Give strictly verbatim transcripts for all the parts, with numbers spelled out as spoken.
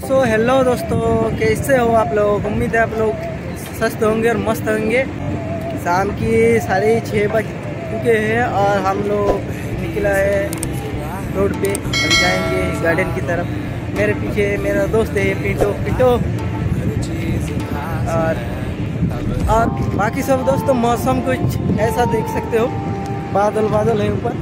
So hello दोस्तों, कैसे हो आप लोग। उम्मीद है आप लोग स्वस्थ होंगे और मस्त होंगे। शाम की साढ़े छः बज चुके हैं और हम लोग निकला है रोड पे। हम जाएंगे गार्डन की तरफ। मेरे पीछे मेरा दोस्त है पिंटो पिंटो और और बाकी सब दोस्तों मौसम कुछ ऐसा देख सकते हो, बादल बादल है ऊपर,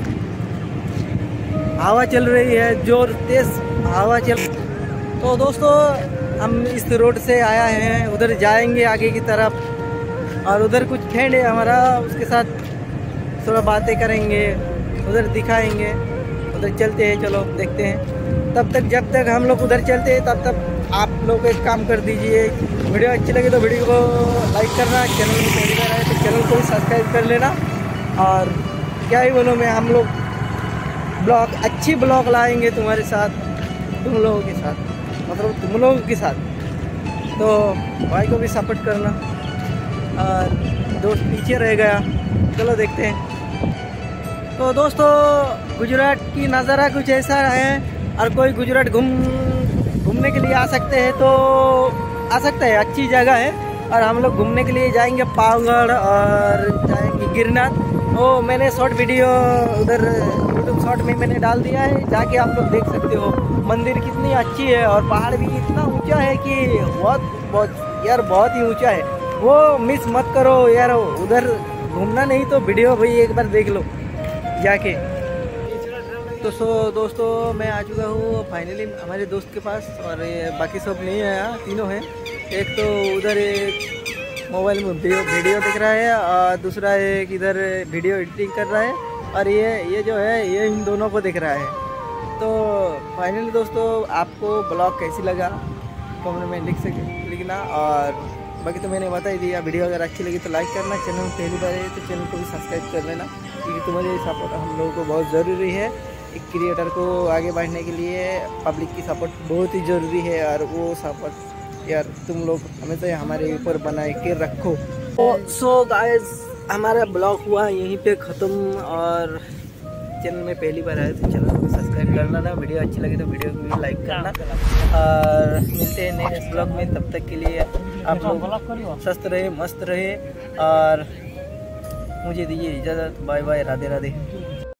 हवा चल रही है, जोर तेज हवा चल। तो दोस्तों हम इस रोड से आया हैं, उधर जाएंगे आगे की तरफ और उधर कुछ फ्रेंड है हमारा, उसके साथ थोड़ा बातें करेंगे, उधर दिखाएंगे, उधर चलते हैं। चलो देखते हैं। तब तक जब तक हम लोग उधर चलते हैं तब तक आप लोग एक काम कर दीजिए, वीडियो अच्छी लगे तो वीडियो को लाइक करना, चैनल में पहली बार आए तो चैनल को भी सब्सक्राइब कर लेना। और क्या ही बोलूँ मैं, हम लोग ब्लॉग अच्छी ब्लॉग लाएंगे तुम्हारे साथ, तुम लोगों के साथ, मतलब तुम लोगों के साथ। तो भाई को भी सपोर्ट करना। और दोस्त पीछे रह गया, चलो देखते हैं। तो दोस्तों गुजरात की नज़ारा कुछ ऐसा है, और कोई गुजरात घूम घूमने के लिए आ सकते हैं तो आ सकता है, अच्छी जगह है। और हम लोग घूमने के लिए जाएंगे पावगढ़ और जाएंगे गिरनार। वो मैंने शॉर्ट वीडियो उधर यूट्यूब शॉर्ट में मैंने डाल दिया है, जाके आप लोग देख सकते हो। मंदिर कितनी अच्छी है और पहाड़ भी इतना ऊंचा है कि बहुत बहुत यार बहुत ही ऊंचा है। वो मिस मत करो यार, उधर घूमना नहीं तो वीडियो भाई एक बार देख लो जाके। तो सो दोस्तों मैं आ चुका हूँ फाइनली हमारे दोस्त के पास, और बाकी सब नहीं आया, तीनों हैं। एक तो उधर एक मोबाइल में वीडियो वीडियो देख रहा है और दूसरा एक इधर वीडियो एडिटिंग कर रहा है, और ये ये जो है ये इन दोनों को देख रहा है। तो फाइनली दोस्तों आपको ब्लॉग कैसी लगा कमेंट में लिख सके लिखना, और बाकी तो मैंने बता ही दिया। वीडियो अगर अच्छी लगी तो लाइक करना, चैनल में पहली बार है तो चैनल को भी सब्सक्राइब कर लेना, क्योंकि तुम्हारी सपोर्ट हम लोगों को बहुत ज़रूरी है। एक क्रिएटर को आगे बढ़ने के लिए पब्लिक की सपोर्ट बहुत ही ज़रूरी है, और वो सपोर्ट यार तुम लोग हमेशा हमारे ऊपर बनाए के रखो। सो गाइस हमारा ब्लॉग हुआ यहीं पे ख़त्म, और चैनल में पहली बार आए तो चैनल को सब्सक्राइब कर लेना, वीडियो अच्छी लगी तो वीडियो को भी लाइक करना। और मिलते हैं नेक्स्ट ब्लॉग में, तब तक के लिए आप लोग स्वस्थ रहे, मस्त रहे, और मुझे दीजिए इजाज़त। Bye bye, Radhe Radhe.